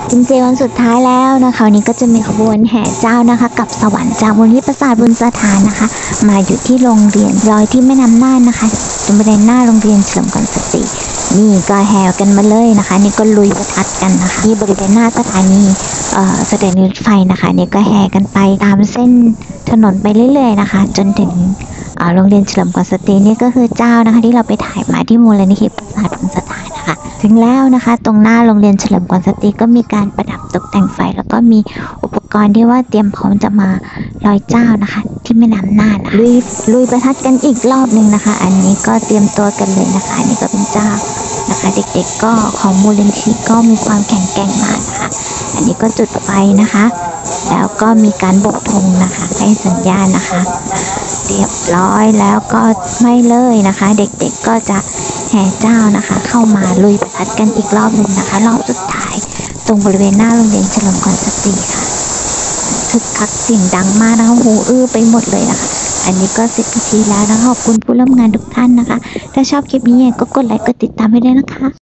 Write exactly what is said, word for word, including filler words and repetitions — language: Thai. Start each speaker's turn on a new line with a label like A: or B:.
A: กินเจวันสุดท้ายแล้วนะคะวันนี้ก็จะมีขบวนแห่เจ้านะคะกับสวรรค์จากมูลนิธิประสาทบุญสถานนะคะมาอยู่ที่โรงเรียนลอยที่แม่น้ำน่านนะคะตรงบริเวณหน้าโรงเรียนเฉลิมกรสตรีนี่ก็แห่กันมาเลยนะคะนี่ก็ลุยประทัดกันนะคะที่บริเวณหน้าสถานีเอ่อสถานีรถไฟนะคะนี่ก็แห่กันไปตามเส้นถนนไปเรื่อยๆนะคะจนถึงโรงเรียนเฉลิมกรสตรีนี่ก็คือเจ้านะคะที่เราไปถ่ายมาที่มูลนิธิประสาทบุญสถานนะคะถึงแล้วนะคะตรงหน้าโรงเรียนเฉลิมกรสตรีก็มีการประดับตกแต่งไฟแล้วก็มีอุปกรณ์ที่ว่าเตรียมพร้อมจะมาลอยเจ้านะคะที่แม่น้ำน่านนะคะลุยลุยประทัดกันอีกรอบหนึ่งนะคะอันนี้ก็เตรียมตัวกันเลยนะคะอันนี้ก็เป็นเจ้านะคะเด็กๆก็ของมูลนิธิก็มีความแข็งแกร่งมากนะคะอันนี้ก็จุดไฟนะคะแล้วก็มีการโบกธงนะคะให้สัญญาณนะคะเรียบร้อยแล้วก็ไม่เลยนะคะเด็กๆก็จะแห่เจ้านะคะเข้ามาลุยประทัดกันอีกรอบหนึ่งนะคะรอบสุดท้ายตรงบริเวณหน้าโรงเรียนเฉลิมกรสตรีค่ะคึกคักเสียงดังมากนะคะหูอื้อไปหมดเลยนะคะอันนี้ก็เสร็จพิธีแล้วนะคะขอบคุณผู้ร่วมงานทุกท่านนะคะถ้าชอบคลิปนี้ก็กดไลค์กดติดตามให้ด้วยนะคะ